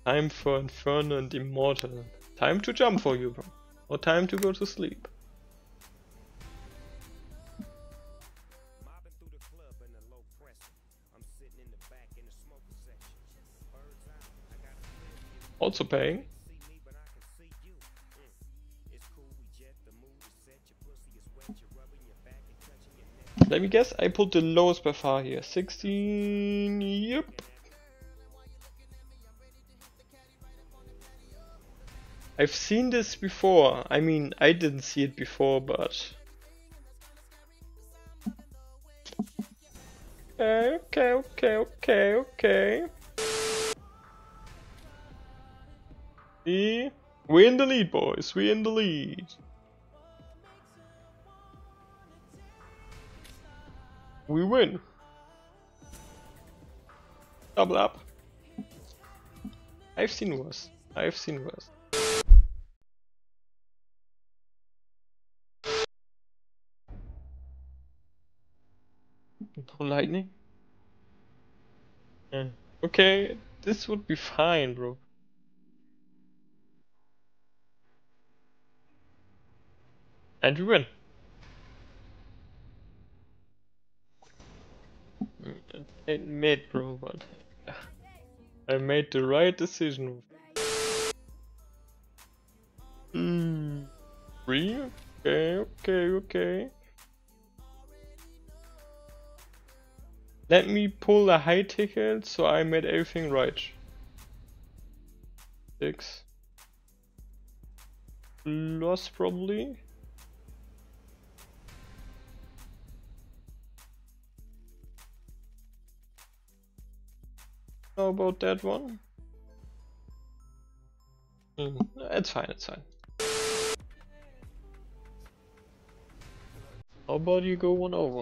Time for Inferno and Immortal. Time to jump for you, bro. Or time to go to sleep. Also paying. Let me guess, I put the lowest by far here. 16, yep. I've seen this before. I mean, I didn't see it before, but... Okay. See? We're in the lead, boys. We're in the lead. We win. Double up. I've seen worse. No lightning? Yeah. Okay, this would be fine, bro. And we win. It made, bro, but I made the right decision. 3? Okay. Let me pull a high ticket so I made everything right. 6. Lost probably. How about that one? It's fine. How about you go 1 over,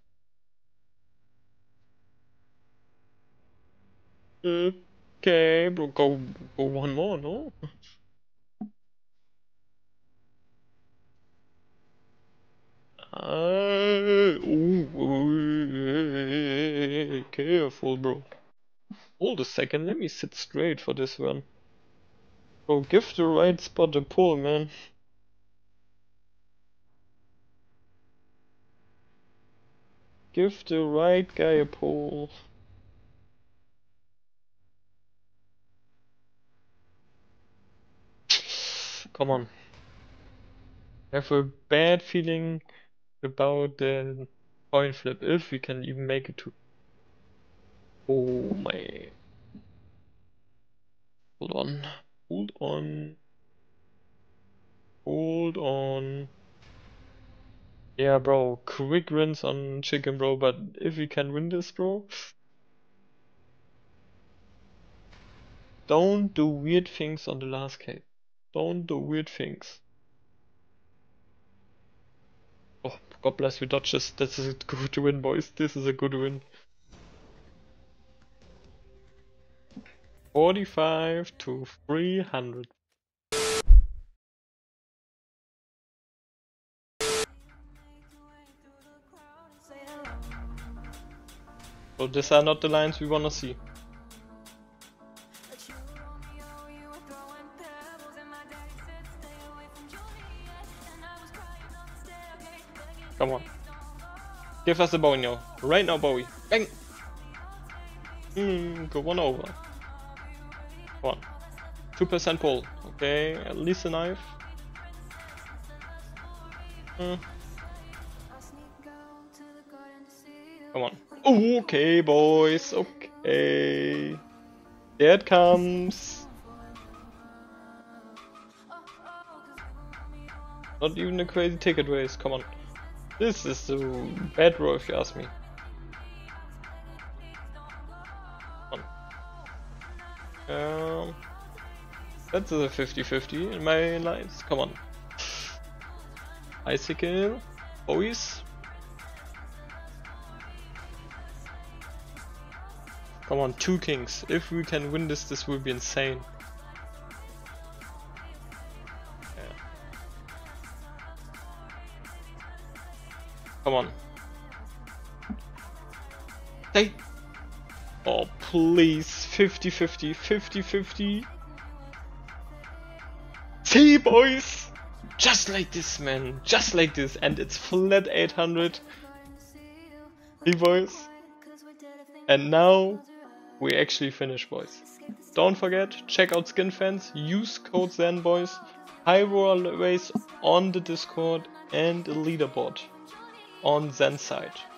man? Okay, bro, go 1 more, no? Careful, bro. Hold a second, let me sit straight for this one. Bro, give the right spot a pull, man. Give the right guy a pull. Come on. I have a bad feeling about the coin flip, if we can even make it to... Oh my... Hold on. Yeah, bro, quick rinse on chicken, bro, but if we can win this, bro... Don't do weird things on the last case. Don't do weird things. Oh, God bless you, Dodgers. This is a good win, boys. This is a good win. 45 to 300. So these are not the lines we wanna see. Come on. Give us the Bowie now. Right now, Bowie. Bang! Go 1 over. Come on. 2% pull. Okay, at least a knife. Come on. Oh, okay, boys. Okay. There it comes. Not even a crazy ticket race. Come on. This is a bad row if you ask me. Come on. That's a 50-50 in my lines. Come on. Icicle. Bowies. Come on, 2 kings. If we can win this, this will be insane. Yeah. Come on. Hey! Oh, please. 50-50. 50-50. See, boys! Just like this, man. Just like this. And it's flat 800. See, boys? And now we actually finish, boys. Don't forget, check out SkinFans. Use code Zen, boys. High roll race on the Discord and a leaderboard on Zen's side.